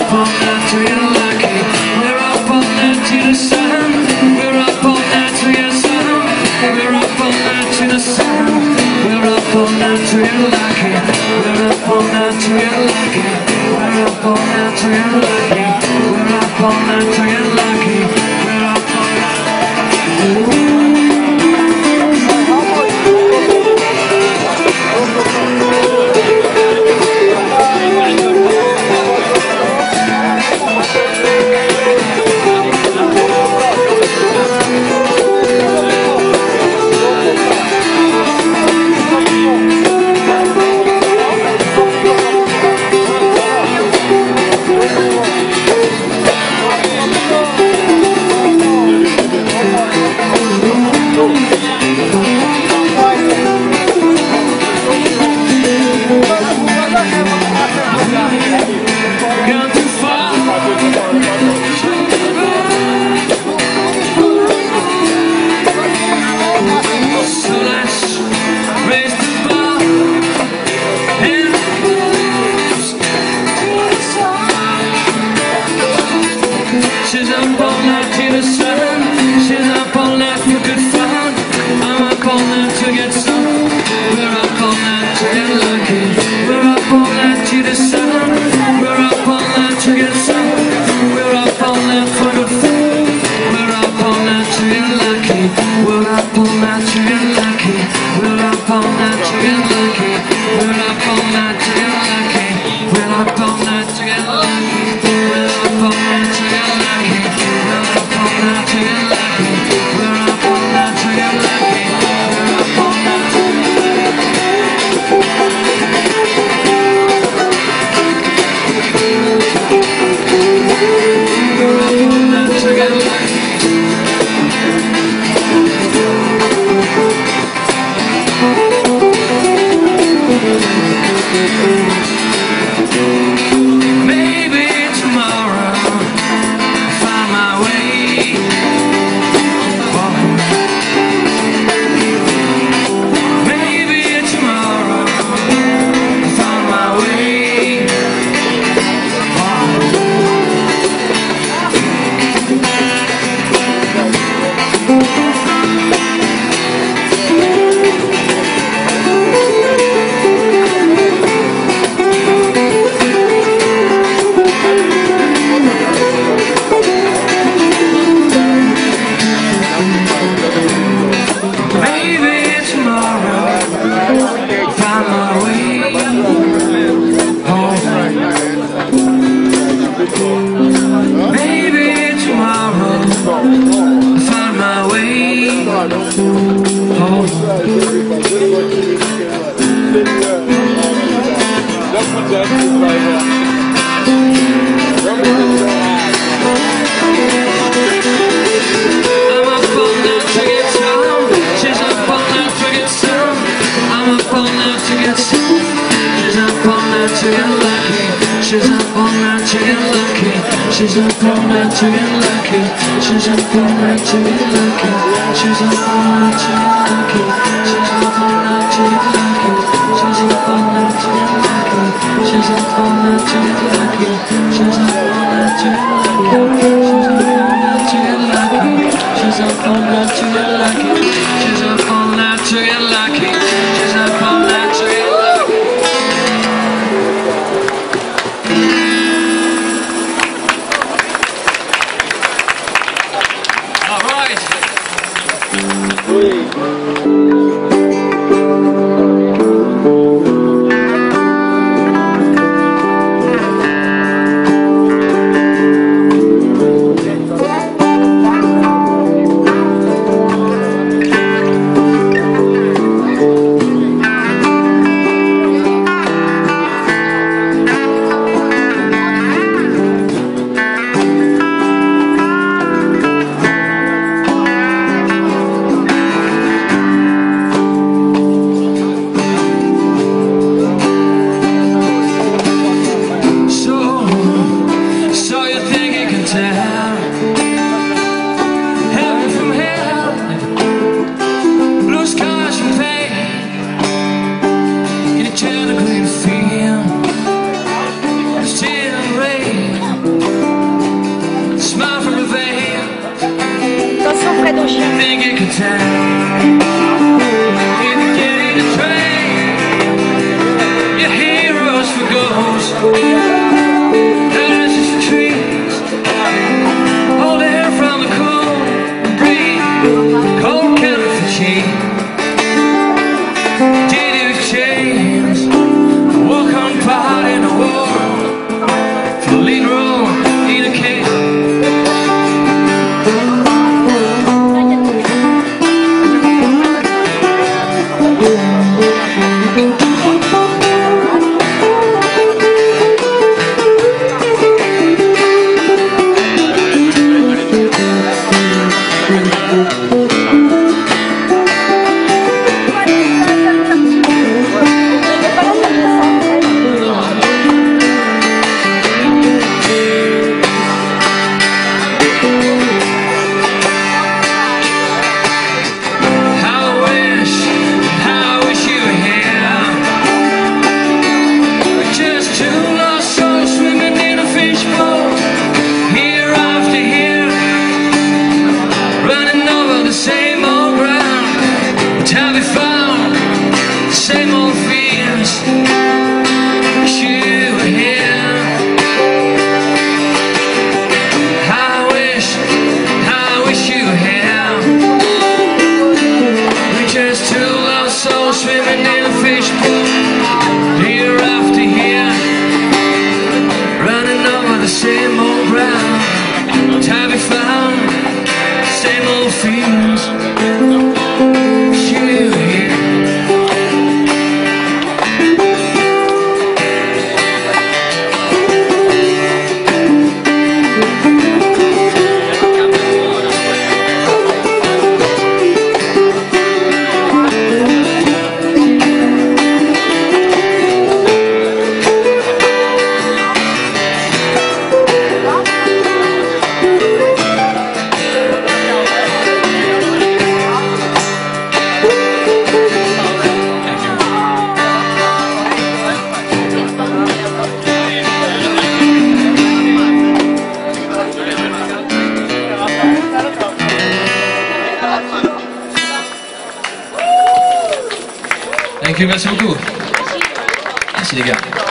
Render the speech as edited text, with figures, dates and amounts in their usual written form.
up all night to get lucky. We're up all night to the sun. We're up all night to get sun. We're up all night to the sun. We're up all night to get lucky. We're up all night to get lucky. We're up all night to get lucky. We're up all night to get lucky. We're up all night. She's up all night to the sun. She's up all night for good fun. I'm up all night to get some. We're up all night to get lucky. We're up all night to the sun. We're up all night to get some. We're up all night for good fun. We're up all night to get lucky. We're up all night to get lucky. We're up all night to get lucky. We're up all night to get lucky. We're up all night to get lucky. We're up all night to get lucky. We're up all night to get lucky. We're up all night to get lucky. We're up all night to get She's up all night to get lucky. She's up all night to get lucky. She's up all night to get lucky. She's up all night to get lucky. She's up all night to get lucky. She's up all night to get lucky. She's up all night to get lucky. She's up all night to get lucky. She's up all night to get lucky. She's up all night to get lucky. She's up all night to get lucky. She's up all night to get lucky. town. Either getting a train, your heroes for ghosts. There's just trees, hold air from the cold breeze, cold counter for cheap. Did you change? Walk on part in a war, for the lead role in a case. Same old fears, wish you were here. I wish you were here. We're just two lost souls swimming in a fishbowl, year after year, running over the same old ground. Have you found same old fears? Wish you were here. Thank you, merci beaucoup. Merci les gars.